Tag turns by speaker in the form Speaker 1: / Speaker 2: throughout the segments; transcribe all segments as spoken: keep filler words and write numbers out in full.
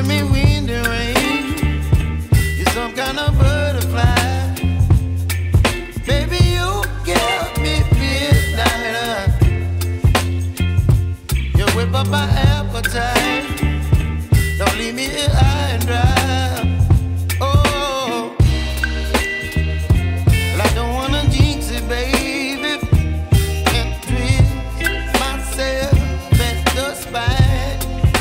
Speaker 1: giving me wind and rain. You're some kind of butterfly. Baby, you give me midnight. You whip up my appetite. Don't leave me here high and dry. Oh, well, I don't wanna jinx it, baby, and twist myself at the spine.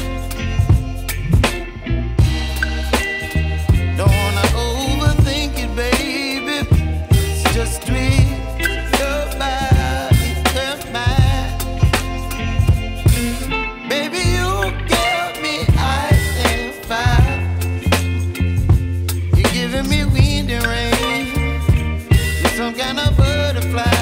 Speaker 1: Don't wanna overthink it, baby. It's just twist your body and mine. Baby, you give me ice and fire. You're giving me wind and rain. You're some kind of butterfly.